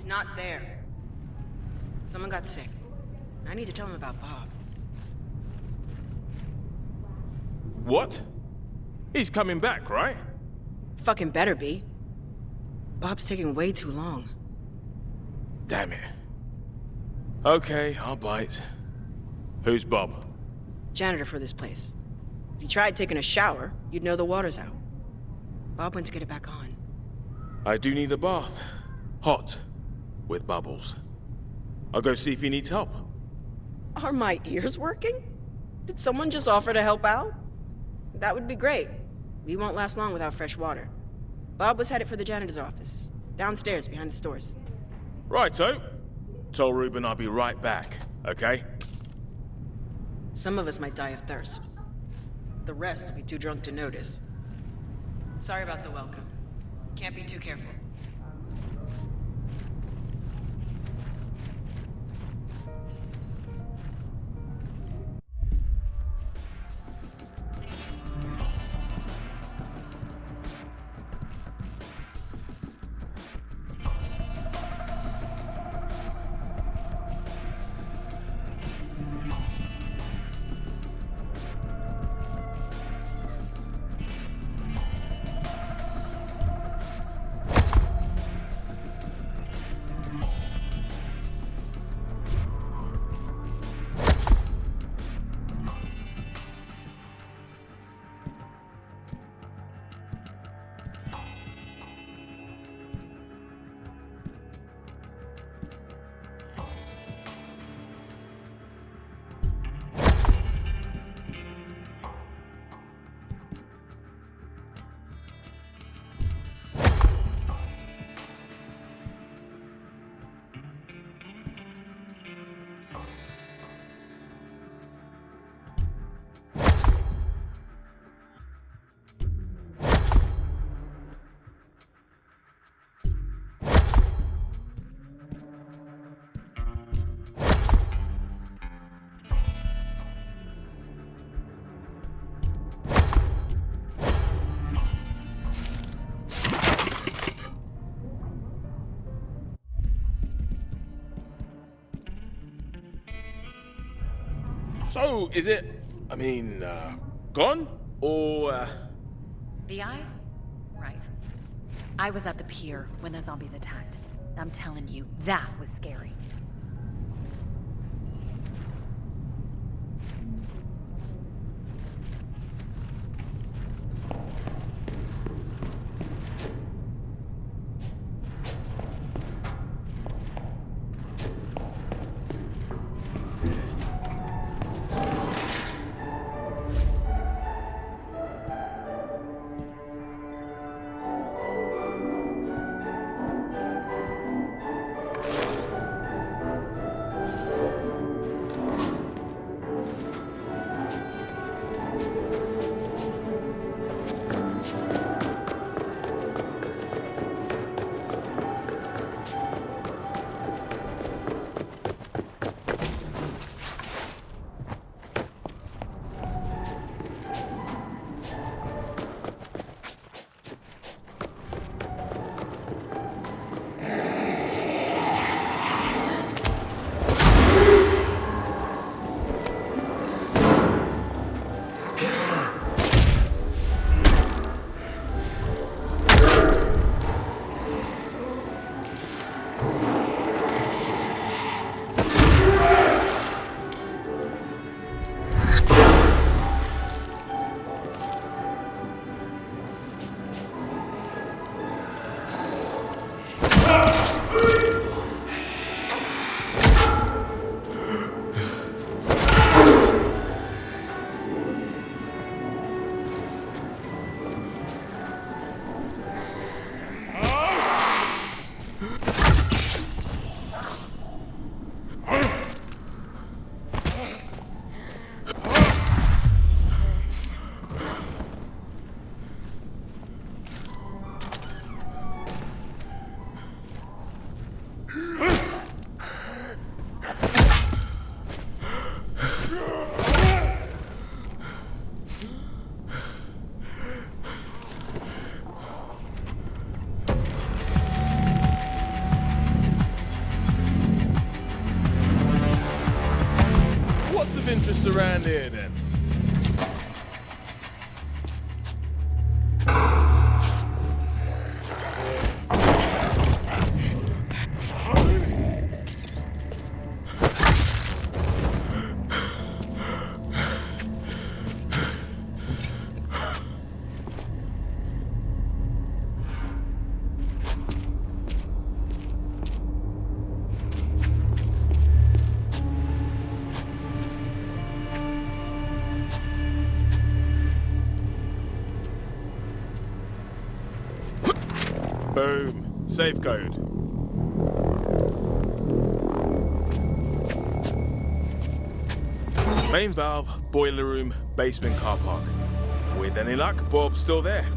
not there. Someone got sick. I need to tell him about Bob. What? He's coming back, right? Fucking better be. Bob's taking way too long. Damn it. Okay, I'll bite. Who's Bob? Janitor for this place. If you tried taking a shower, you'd know the water's out. Bob went to get it back on. I do need a bath. Hot. With bubbles. I'll go see if he needs help. Are my ears working? Did someone just offer to help out? That would be great. We won't last long without fresh water. Bob was headed for the janitor's office. Downstairs, behind the stores. Righto. Tell Ruben I'll be right back, okay? Some of us might die of thirst. The rest will be too drunk to notice. Sorry about the welcome. Can't be too careful. So, is it, gone? Or, The eye? Right. I was at the pier when the zombies attacked. I'm telling you, that was scary. of interest around here then? Boom. Safe code. Main valve, boiler room, basement car park. With any luck, Bob's still there.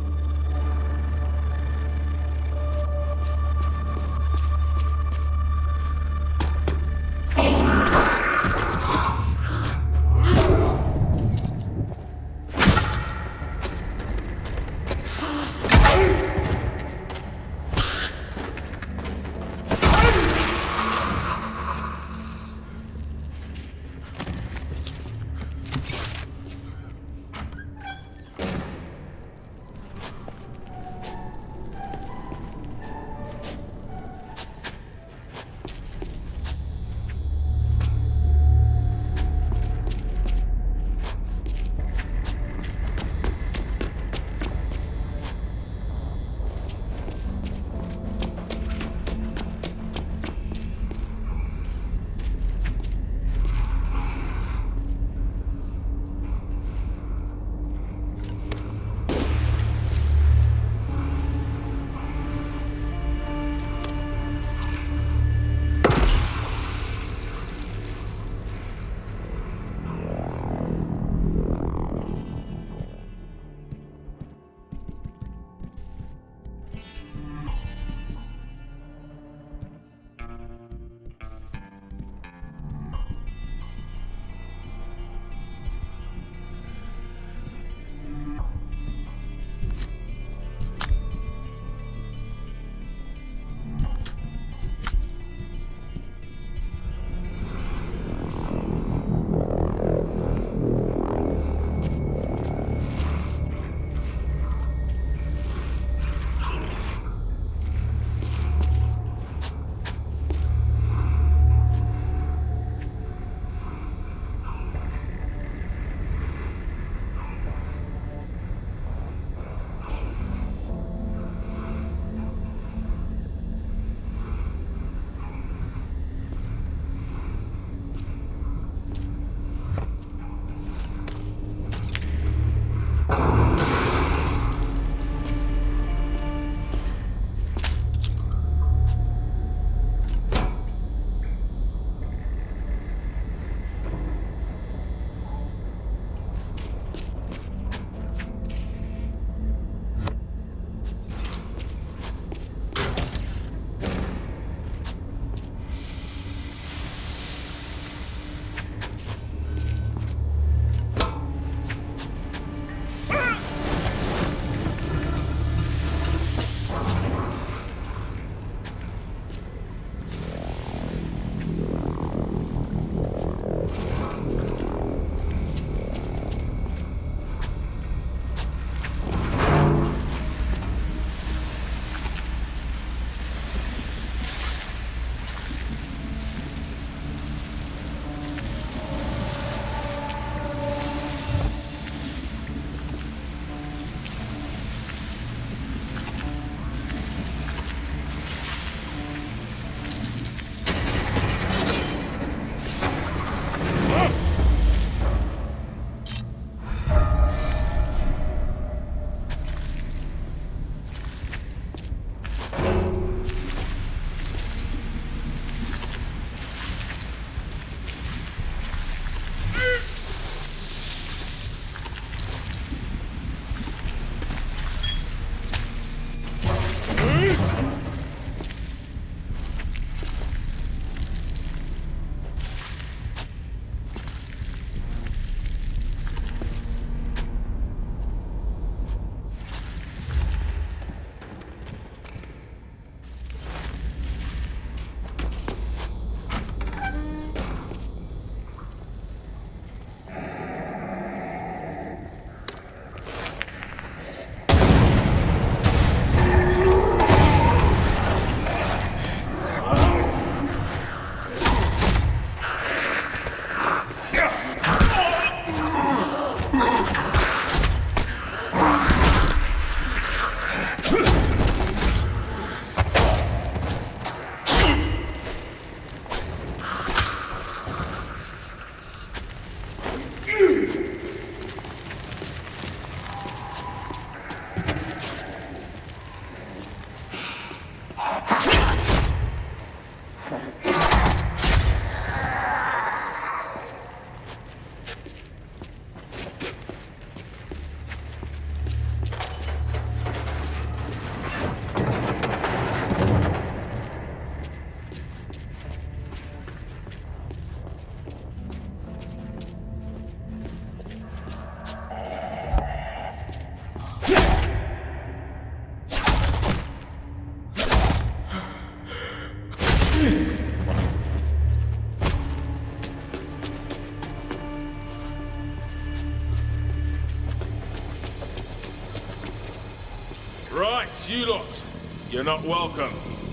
Right, you lot. You're not welcome.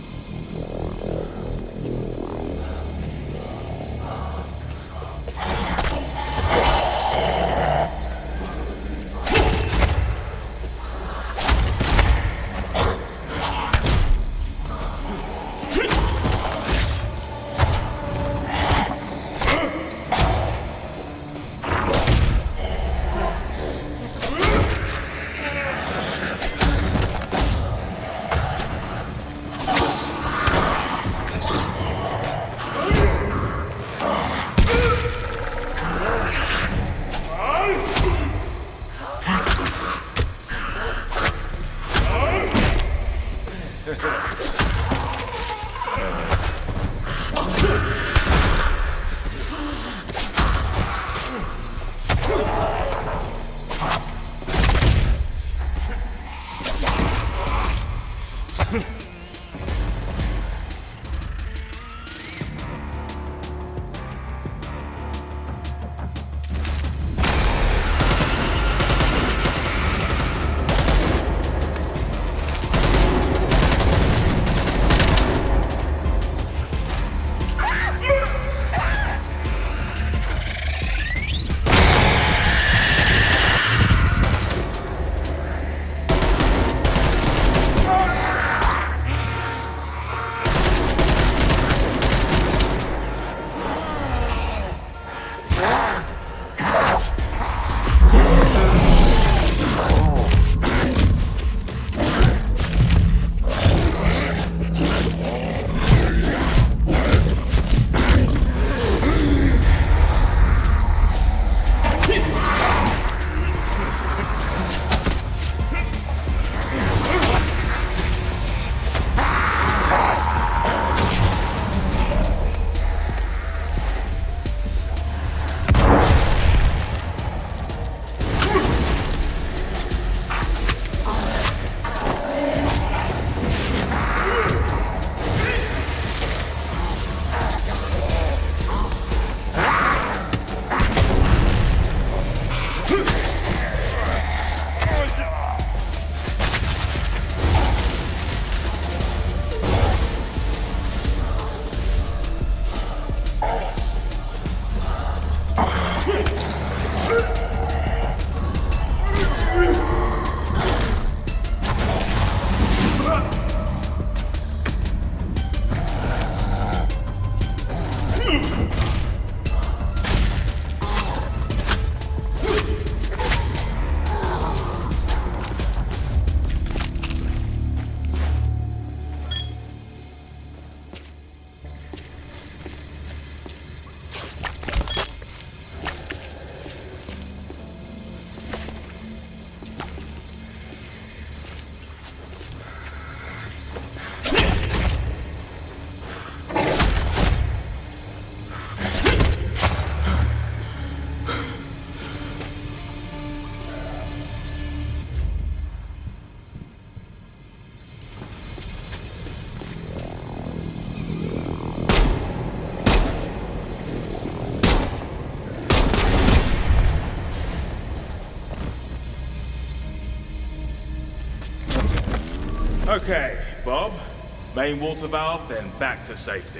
Okay, Bob. Main water valve, then back to safety.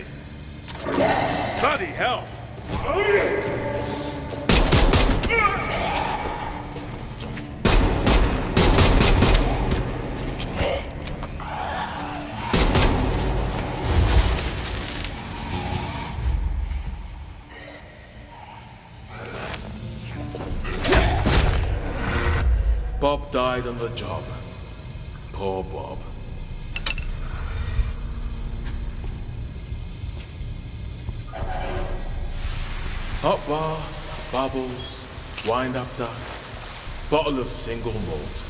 Bloody hell! Bob died on the job. Poor Bob. Hot bath, bubbles, wind-up duck, bottle of single malt.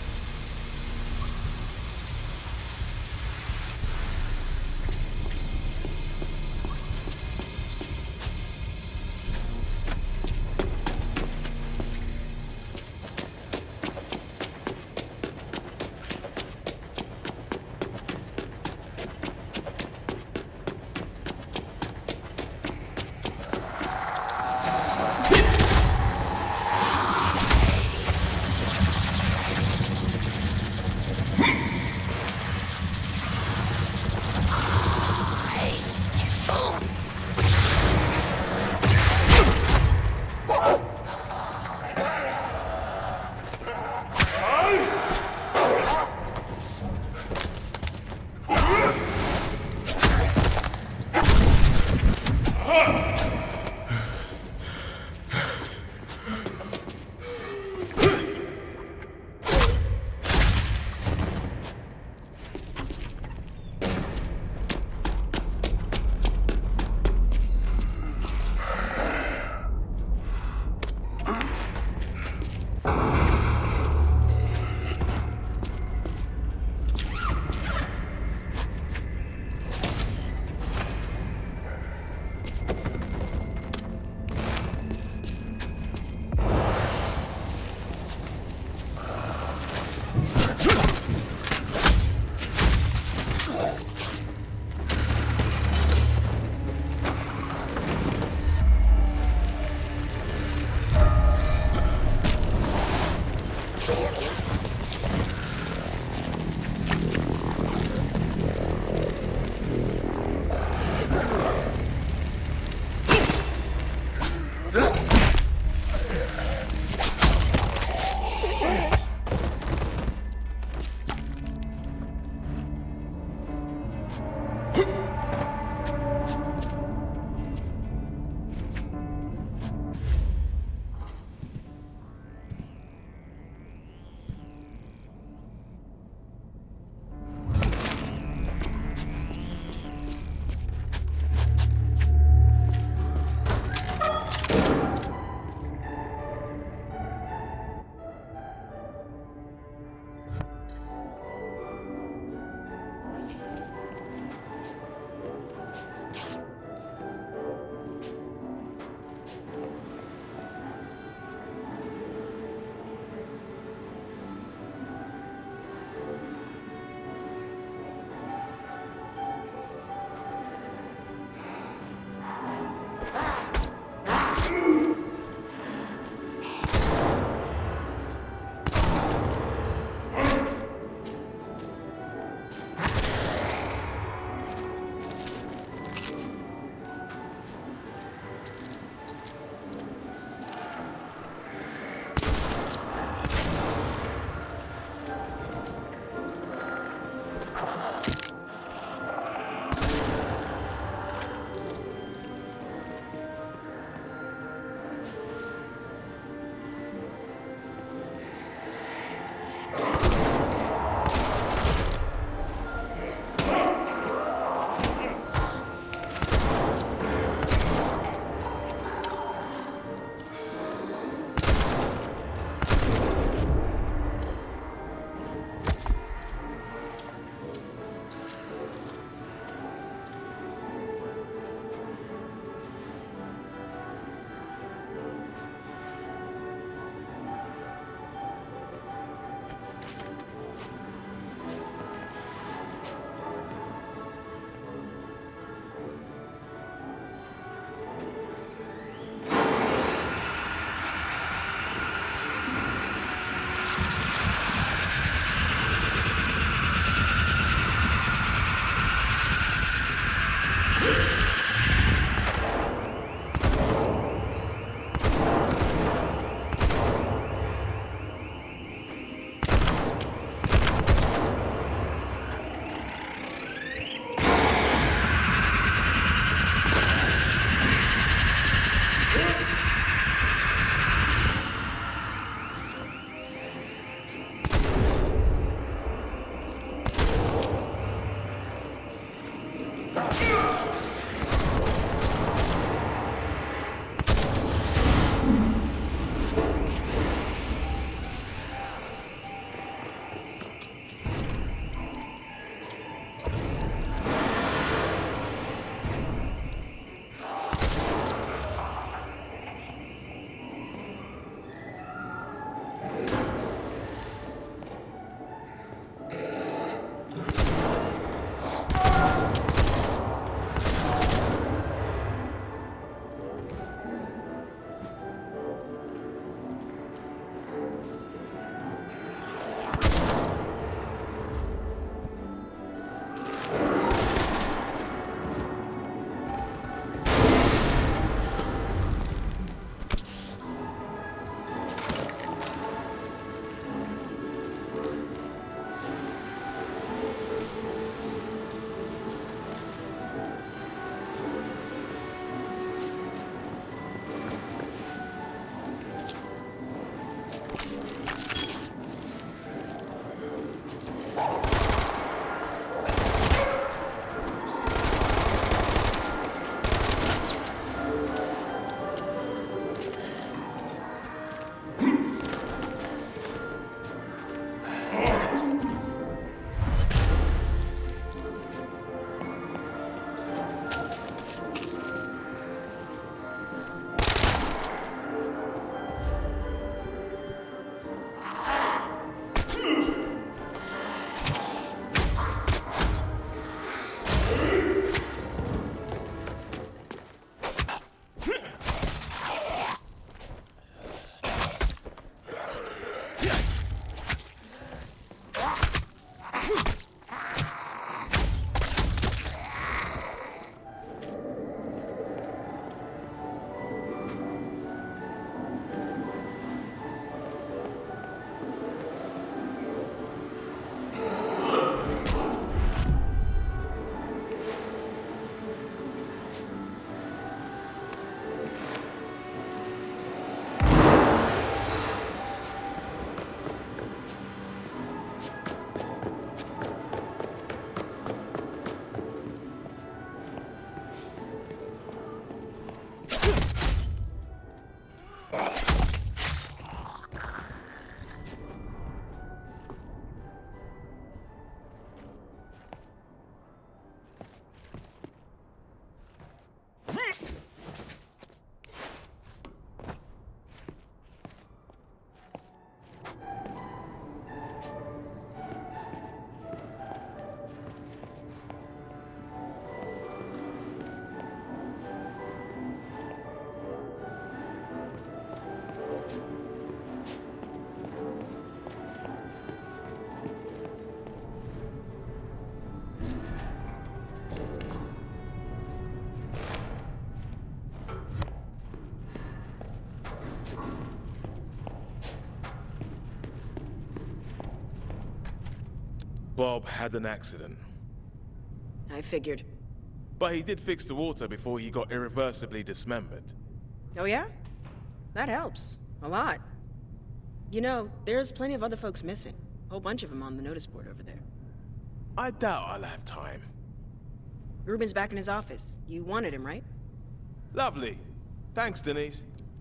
Bob had an accident. I figured. But he did fix the water before he got irreversibly dismembered. Oh yeah? That helps. A lot. You know, there's plenty of other folks missing. A whole bunch of them on the notice board over there. I doubt I'll have time. Ruben's back in his office. You wanted him, right? Lovely. Thanks, Denise.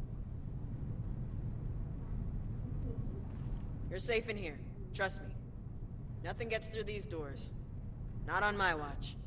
You're safe in here. Trust me. Nothing gets through these doors. Not on my watch.